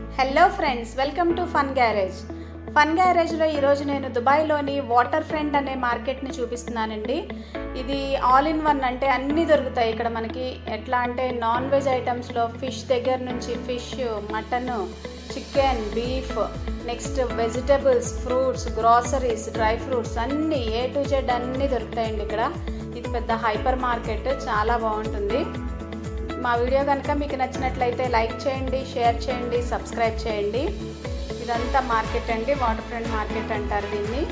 Hello friends, welcome to fun garage. Fun గ్యారేజ్లో ఈరోజు నేను దుబాయ్లోని వాటర్ ఫ్రంట్ అనే మార్కెట్ని చూపిస్తున్నానండి. ఇది ఆల్ ఇన్ వన్, అంటే అన్నీ దొరుకుతాయి ఇక్కడ మనకి. ఎట్లా అంటే నాన్ వెజ్ ఐటమ్స్లో ఫిష్ దగ్గర నుంచి fish, mutton, chicken, beef, next vegetables, fruits, groceries, dry fruits అన్నీ A to Z అన్నీ దొరుకుతాయండి ఇక్కడ. ఇది పెద్ద హైపర్ మార్కెట్, చాలా బాగుంటుంది. మా వీడియో కనుక మీకు నచ్చినట్లయితే లైక్ చేయండి, షేర్ చేయండి, సబ్స్క్రైబ్ చేయండి. ఇదంతా మార్కెట్ అండి, వాటర్ ఫ్రంట్ మార్కెట్ అంటారు దీన్ని.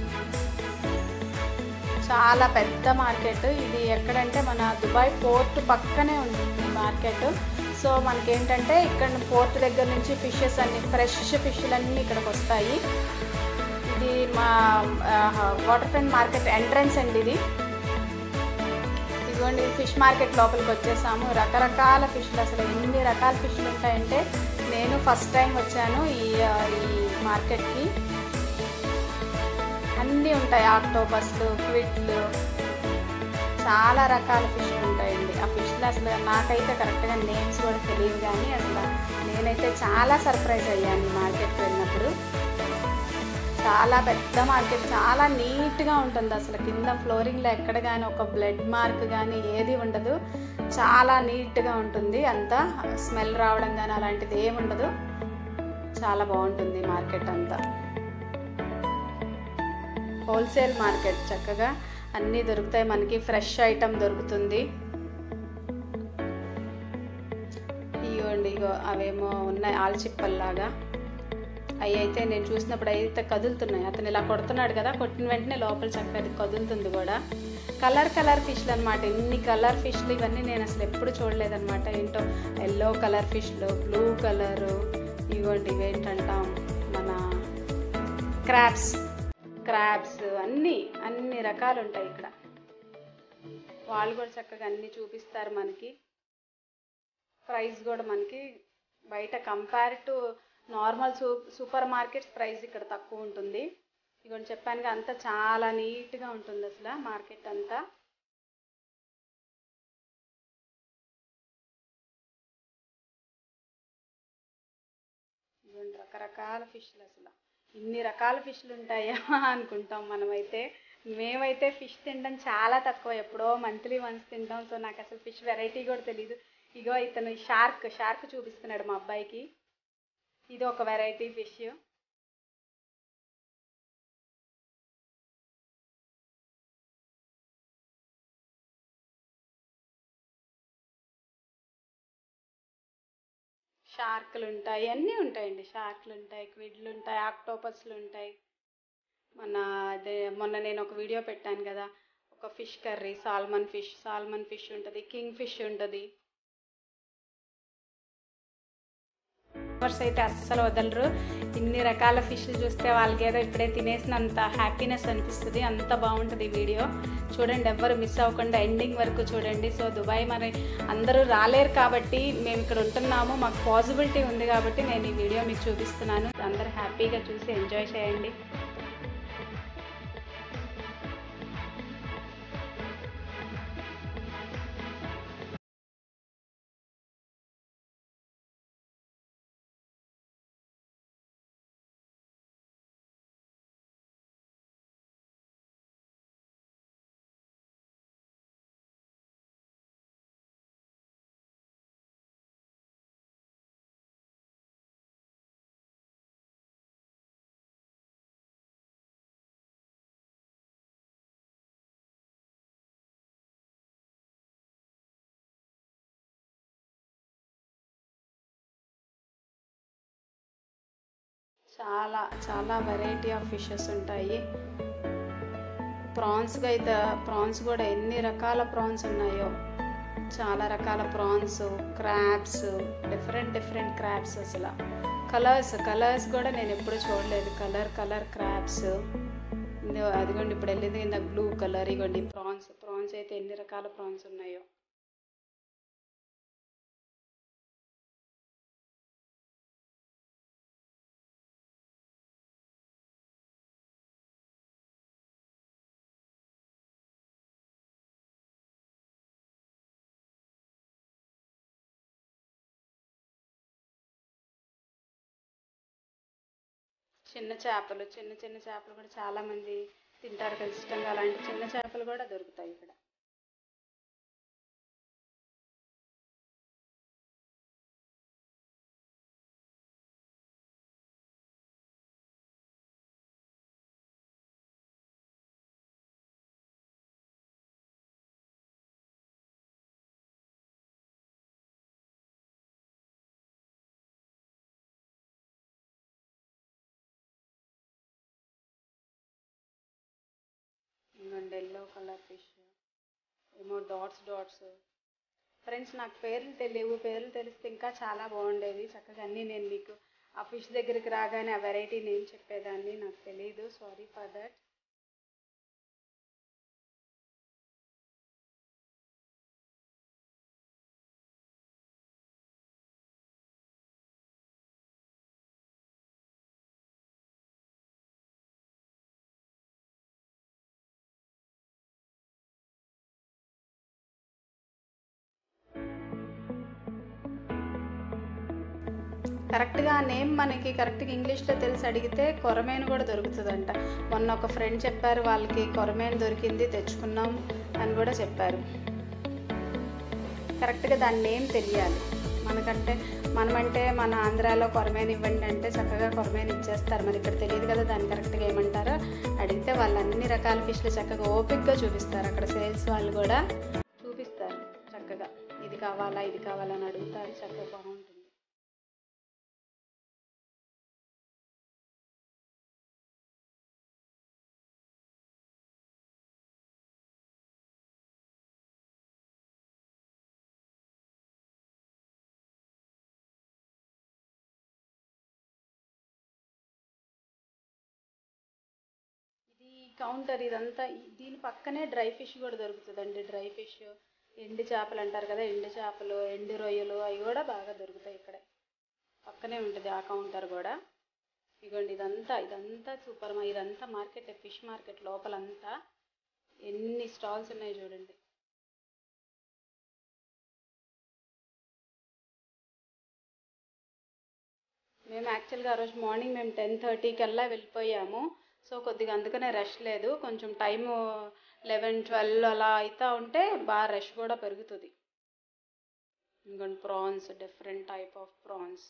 చాలా పెద్ద మార్కెట్ ఇది. ఎక్కడంటే మన దుబాయ్ పోర్ట్ పక్కనే ఉంటుంది మార్కెట్. సో మనకేంటంటే ఇక్కడ పోర్ట్ దగ్గర నుంచి ఫిషెస్ అన్ని, ఫ్రెష్ ఫిష్లన్నీ ఇక్కడికి వస్తాయి. ఇది మా వాటర్ ఫ్రంట్ మార్కెట్ ఎంట్రన్స్ అండి ఇది. ఇదిగోండి, ఫిష్ మార్కెట్ లోపలికి వచ్చేసాము. రకరకాల ఫిష్లు, అసలు ఎన్ని రకాల ఫిష్లు ఉంటాయంటే నేను ఫస్ట్ టైం వచ్చాను ఈ మార్కెట్కి. అన్నీ ఉంటాయి, ఆక్టోపస్లు, క్విట్లు, చాలా రకాల ఫిష్లు ఉంటాయండి. ఆ ఫిష్లు అసలు నాకైతే కరెక్ట్గా నేమ్స్ కూడా తెలియదు, కానీ అసలు నేనైతే చాలా సర్ప్రైజ్ అయ్యాను ఈ మార్కెట్కి వెళ్ళినప్పుడు. చాలా పెద్ద మార్కెట్, చాలా నీట్గా ఉంటుంది. అసలు కింద ఫ్లోరింగ్లో ఎక్కడ కానీ ఒక బ్లడ్ మార్క్ కానీ ఏది ఉండదు. చాలా నీట్గా ఉంటుంది, అంతా స్మెల్ రావడం కానీ అలాంటిది ఏమి ఉండదు. చాలా బాగుంటుంది మార్కెట్ అంతా. హోల్సేల్ మార్కెట్, చక్కగా అన్నీ దొరుకుతాయి మనకి. ఫ్రెష్ ఐటమ్ దొరుకుతుంది. ఇగోండి, ఇగో అవేమో ఉన్నాయి ఆల్చిప్పల్లాగా. అవి అయితే నేను చూసినప్పుడు అయితే కదులుతున్నాయి. అతను ఇలా కొడుతున్నాడు కదా, కొట్టిన వెంటనే లోపల చక్కగా అది కదులుతుంది కూడా. కలర్ ఫిష్లు అనమాట. ఇన్ని కలర్ ఫిష్లు ఇవన్నీ నేను అసలు ఎప్పుడు చూడలేదన్నమాట. ఏంటో ఎల్లో కలర్ ఫిష్లు, బ్లూ కలరు, ఇవ్వండి ఇవేంటంటాం మన క్రాబ్స్ అన్ని రకాలు ఉంటాయి ఇక్కడ. వాళ్ళు కూడా చక్కగా అన్నీ చూపిస్తారు మనకి. ప్రైస్ కూడా మనకి బయట compare to normal super markets price ఇక్కడ తక్కువ ఉంటుంది. ఇదిగోండి చెప్పానుగా, అంతా చాలా నీట్గా ఉంటుంది అసలు మార్కెట్ అంతా. ఇదిగోండి రకరకాల ఫిష్లు, అసలు ఇన్ని రకాల ఫిష్లు ఉంటాయా అనుకుంటాం మనమైతే. మేమైతే ఫిష్ తినడం చాలా తక్కువ, ఎప్పుడో మంత్లీ వన్స్ తింటాం. సో నాకు అసలు ఫిష్ వెరైటీ కూడా తెలీదు. ఇగో ఇతను షార్క్ చూపిస్తున్నాడు మా అబ్బాయికి. ఇది ఒక వెరైటీ ఫిష్. షార్కులు ఉంటాయి, అన్నీ ఉంటాయండి. షార్కులు ఉంటాయి, క్విడ్లు ఉంటాయి, ఆక్టోపస్లు ఉంటాయి. మొన్న నేను ఒక వీడియో పెట్టాను కదా, ఒక ఫిష్ కర్రీ, సాల్మన్ ఫిష్ ఉంటుంది, కింగ్ ఫిష్ ఉంటుంది. అయితే అస్సలు వదలరు. ఇన్ని రకాల ఫిష్లు చూస్తే వాళ్ళకి ఏదో ఇప్పుడే తినేసినంత హ్యాపీనెస్ అనిపిస్తుంది. అంత బాగుంటుంది ఈ వీడియో. చూడండి, ఎవ్వరు మిస్ అవ్వకుండా ఎండింగ్ వరకు చూడండి. సో దుబాయ్ మరి అందరూ రాలేరు కాబట్టి మేము ఇక్కడ ఉంటున్నాము, మాకు పాసిబిలిటీ ఉంది కాబట్టి నేను ఈ వీడియో మీకు చూపిస్తున్నాను. అందరూ హ్యాపీగా చూసి ఎంజాయ్ చేయండి. చాలా చాలా వెరైటీ ఆఫ్ ఫిషెస్ ఉంటాయి. ప్రాన్స్ కూడా ఎన్ని రకాల ప్రాన్స్ ఉన్నాయో. చాలా రకాల ప్రాన్స్, క్రాబ్స్, డిఫరెంట్ క్రాబ్స్. అసలు కలర్స్ కూడా నేను ఎప్పుడు చూడలేదు. Colour crabs. అదిగోండి ఇప్పుడు వెళ్ళింది కింద బ్లూ కలర్. ఇగోండి ప్రాన్స్ అయితే ఎన్ని రకాల ప్రాన్స్ ఉన్నాయో. చిన్న చేపలు, చిన్న చిన్న చేపలు కూడా చాలామంది తింటారు కదా ఇష్టంగా, అలాంటి చిన్న చేపలు కూడా దొరుకుతాయి ఇక్కడ. ఇంకొండి ఎల్లో కలర్ ఫిష్, ఏమో డాట్స్. ఫ్రెండ్స్ నాకు పేర్లు తెలియవు, పేర్లు తెలిస్తే ఇంకా చాలా బాగుండేది. చక్కగా అన్నీ నేను మీకు ఆ ఫిష్ దగ్గరికి రాగానే ఆ వెరైటీ నేమ్ చెప్పేదాన్ని, నాకు తెలియదు, సారీ ఫర్ దట్. కరెక్ట్గా ఆ నేమ్ మనకి కరెక్ట్గా ఇంగ్లీష్లో తెలిసి అడిగితే కొరమేను కూడా దొరుకుతుందంట. మొన్న ఒక ఫ్రెండ్ చెప్పారు, వాళ్ళకి కొరమేను దొరికింది, తెచ్చుకున్నాం అని కూడా చెప్పారు. కరెక్ట్గా దాని నేమ్ తెలియాలి మనమంటే మన ఆంధ్రాలో కొరమేను ఇవ్వండి అంటే చక్కగా కొరమేను ఇచ్చేస్తారు. మరి ఇక్కడ తెలియదు కదా దాన్ని కరెక్ట్గా ఏమంటారో అడిగితే వాళ్ళు అన్ని రకాల ఫిష్లు చక్కగా ఓపిక్గా చూపిస్తారు. అక్కడ సేల్స్ వాళ్ళు కూడా చూపిస్తారు చక్కగా, ఇది కావాలా అని అడుగుతారు, చక్కగా బాగుంటుంది. కౌంటర్ ఇదంతా, దీని పక్కనే డ్రై ఫిష్ కూడా దొరుకుతుందండి. డ్రై ఫిష్, ఎండు చేపలు అంటారు కదా, ఎండు చేపలు, ఎండు రొయ్యలు అవి కూడా బాగా దొరుకుతాయి ఇక్కడే. పక్కనే ఉంటుంది ఆ కౌంటర్ కూడా. ఇదిగోండి ఇదంతా సూపర్ ఇదంతా మార్కెట్, ఫిష్ మార్కెట్ లోపలంతా ఎన్ని స్టాల్స్ ఉన్నాయి చూడండి. మేము యాక్చువల్గా ఆ రోజు మార్నింగ్ 10:30 వెళ్ళిపోయాము. సో కొద్దిగా అందుకనే రష్ లేదు, కొంచెం టైము 11-12 అలా అవుతూ ఉంటే బాగా రష్ కూడా పెరుగుతుంది. ఇంకొన్ని prawns, different type of prawns.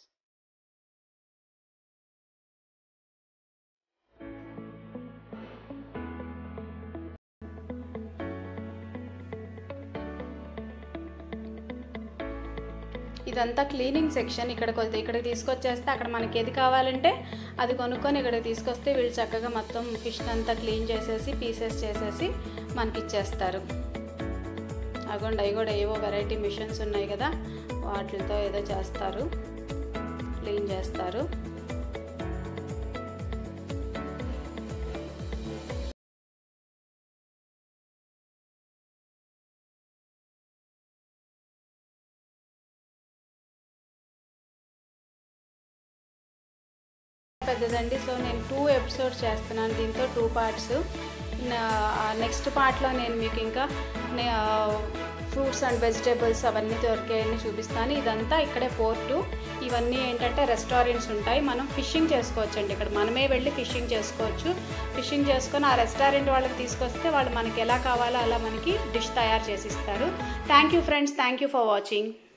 ఇదంతా క్లీనింగ్ సెక్షన్. ఇక్కడికి తీసుకొచ్చేస్తే అక్కడ మనకి ఏది కావాలంటే అది కొనుక్కొని ఇక్కడికి తీసుకొస్తే వీళ్ళు చక్కగా మొత్తం ఫిష్ అంతా క్లీన్ చేసేసి పీసెస్ చేసేసి మనకి ఇచ్చేస్తారు. అవి కూడా ఏవో వెరైటీ మిషన్స్ ఉన్నాయి కదా, వాటితో ఏదో చేస్తారు, క్లీన్ చేస్తారు. పెద్దదండి. సో నేను 2 ఎపిసోడ్స్ చేస్తున్నాను, దీంతో 2 పార్ట్స్. నెక్స్ట్ పార్ట్లో నేను మీకు ఇంకా ఫ్రూట్స్ అండ్ వెజిటేబుల్స్ అవన్నీ దొరికాయని చూపిస్తాను. ఇదంతా ఇక్కడే పోర్టు. ఇవన్నీ ఏంటంటే రెస్టారెంట్స్ ఉంటాయి, మనం ఫిషింగ్ చేసుకోవచ్చండి. ఇక్కడ మనమే వెళ్ళి ఫిషింగ్ చేసుకోవచ్చు. ఫిషింగ్ చేసుకొని ఆ రెస్టారెంట్ వాళ్ళకి తీసుకొస్తే వాళ్ళు మనకి ఎలా కావాలో అలా మనకి డిష్ తయారు చేసి ఇస్తారు. Thank you friends, thank you for watching.